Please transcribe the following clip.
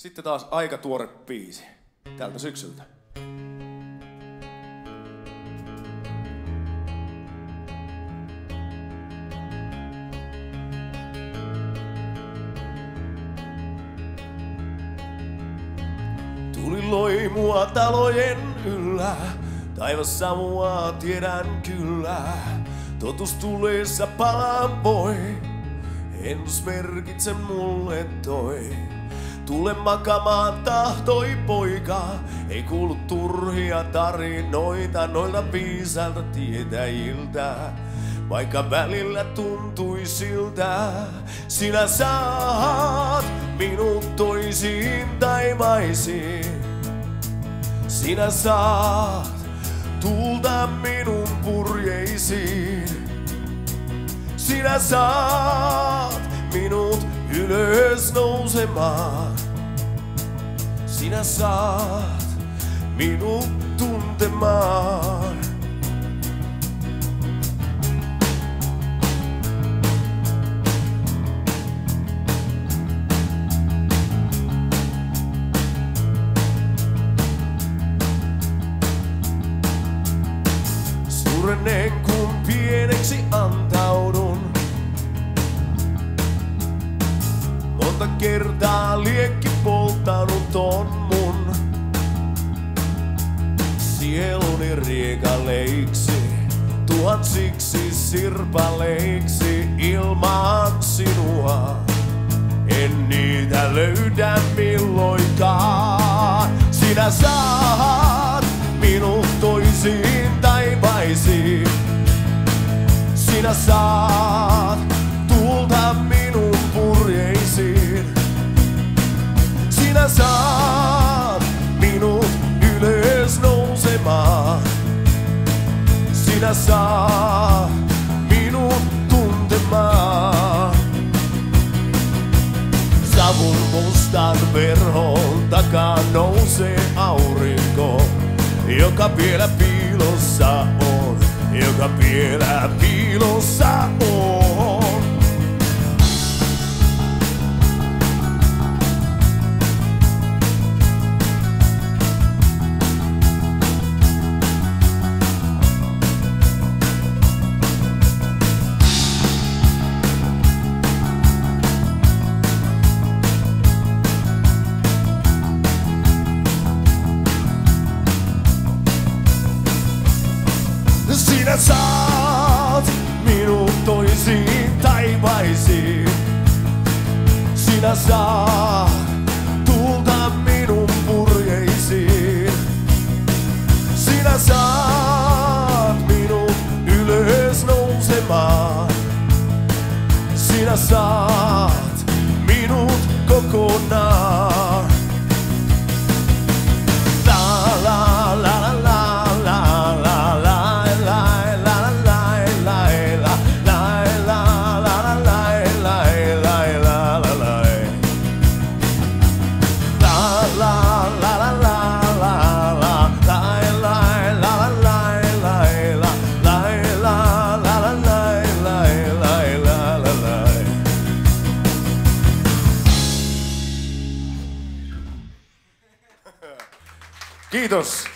Sitten taas aika tuore biisi tältä syksyltä. Tuli loi mua talojen yllä, taivas samua tiedän kyllä. Totus tuleessa palaan poi, ennus merkitse mulle toi. Tule makamaan tahtoi poika, ei kuulu turhia tarinoita noilta viisailta tietäjiltä. Vaikka välillä tuntui siltä, sinä saat minut toisiin taivaisiin. Sinä saat tulta minun purjeisiin. Sinä saat minut ylös nousemaan. Sinä saat minut tuntemaan. Suurenen kun pieneksi antaudun. Monta kertaa liekki polttanut on mun sieluni riekaleiksi, tuhansiksi sirpaleiksi ilman sinua. En niitä löydä milloinkaan. Sinä saat minut toisiin taivaisiin. Sinä saat tulta minun purjeisiin. Sinä saat minut ylös nousemaan. Sinä saat minut tuntemaan. Savun mustan verhon takaa nousee aurinko, joka vielä piilossa on, joka vielä piilossa on. Sinä saat minut toisiin taivaisiin. Sinä saat tulta minun purjeisiin. Sinä saat minut ylös nousemaan. Sinä saat minut kokonaan. La la la la la la la. Kiitos.